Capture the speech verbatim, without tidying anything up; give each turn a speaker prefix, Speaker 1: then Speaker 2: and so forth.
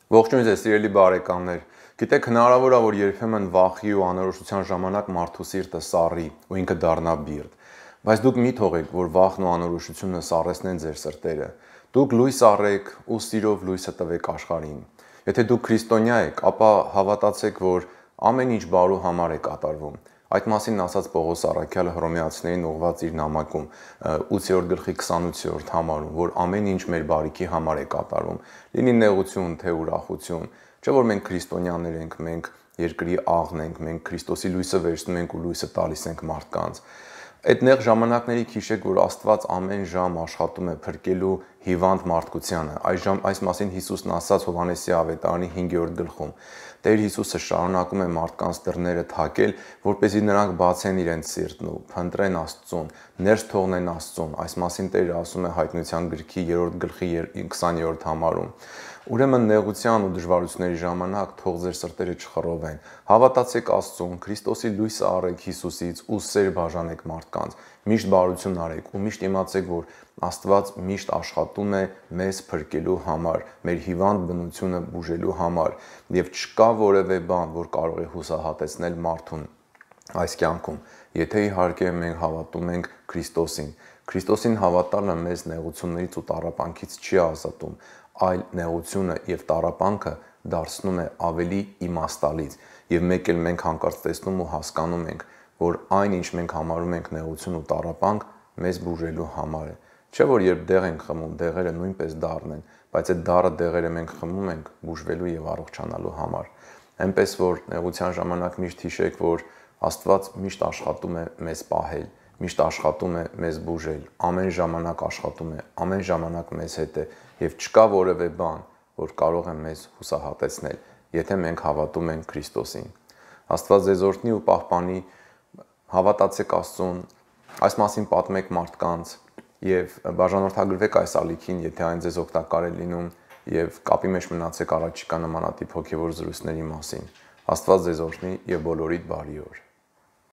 Speaker 1: Ողջույն ձեզ, սիրելի բարեկամներ։ Գիտեք, հնարավոր է, որ երբեմն վախի ու անորոշության ժամանակ մարդու սիրտը սառի ու ինքը դառնա բիրտ։ Բայց դուք մի թողեք, որ վախն ու անորոշությունը սառեցնեն ձեր սրտերը։ Դուք լույս առեք ու սիրով լույսը տվեք աշխարհին։ Եթե դուք քրիստոնյա եք, ապա հավատացեք, որ ամեն ինչ բարու համար է կատարվում։ Այդ մասին ասաց Պողոս առաքյալը Հռոմեացիներին ուղղված իր նամակում ութերորդ գլխի քսանութերորդ համարում, որ ամեն ինչ մեր բարիքի համար է կատարվում։ Լինի նեղություն, թե ուրախություն, չէ՞ որ մենք քրիստոնյաներ ենք, մենք երկրի աղն ենք, մենք Քրիստոսի լույսը վերցնում ենք ու լույսը տալիս ենք մարդկանց։ Այդ նեղ ժամանակների հիշեք, որ Աստված ամեն ժամ աշխատում է փրկելու հիվանդ մարդկությանը։ Այս ժամ այս մասին Հիսուսն ասաց Հովհաննեսի ավետարանի հինգերորդ գլխում։ Տեր Հիսուսը շարունակում է մարդկանց դռները թակել, որպեսզի նրանք բացեն իրենց սիրտն ու փնտրեն Աստծուն, ներս թողնեն Աստծուն։ Այս մասին Տերը ասում է Հայտնության գրքի երրորդ գլխի քսաներորդ համարում։ Ուրեմն նեղության ու դժվարությունների ժամանակ թող ձեր սրտերը չխռովեն։ Հավատացեք Աստծուն, Քրիստոսի լույսը առեք Հիսուսից ու սեր բաժանեք մարդկանց։ Միշտ բարություն արեք ու միշտ իմացեք, որ Աստված միշտ աշխատում է մեզ փրկելու համար, մեր հիվանդ բնությունը բուժելու համար, եւ չկա որևէ բան, որ կարող է հուսահատեցնել մարդուն այս կյանքում, եթե իհարկե մենք հավատում ենք Քրիստոսին։ Քրիստոսին հավատալը մեզ նեղություններից ու տառապանքից չի ազատում, այլ նեղությունը եւ տառապանքը դարձնում է ավելի իմաստալից, եւ մեկ էլ մենք հանկարծ տեսնում ու հասկանում ենք, որ այն, ինչ մենք համարում ենք նեղություն ու տառապանք, մեզ բուժելու համար է։ Չէ՞ որ երբ դեղ ենք խմում, դեղերը նույնպես դառն են, բայց այդ դառը դեղերը մենք խմում ենք բուժվելու եւ առողջանալու համար։ Այնպես որ նեղության ժամանակ միշտ հիշեք, որ Աստված միշտ աշխատում է մեզ պահել, միշտ աշխատում է մեզ բուժել, ամեն ժամանակ աշխատում է, ամեն ժամանակ մեզ հետ է եւ չկա որևէ բան, որ կարող է մեզ հուսահատեցնել, եթե մենք հավատում ենք Քրիստոսին։ Աստված ձեզ օրհնի ու պահպանի, հավատացեք Աստծուն, այս մասին պատմեք մարդկանց եւ բաժանորդագրվեք այս ալիքին, եթե այն ձեզ օգտակար է լինում, եւ կապի մեջ մնացեք առաջիկա նմանատիպ հոգեվոր զրույցների մասին։ Աստված ձեզ օրհնի եւ բոլորիդ բարի օր։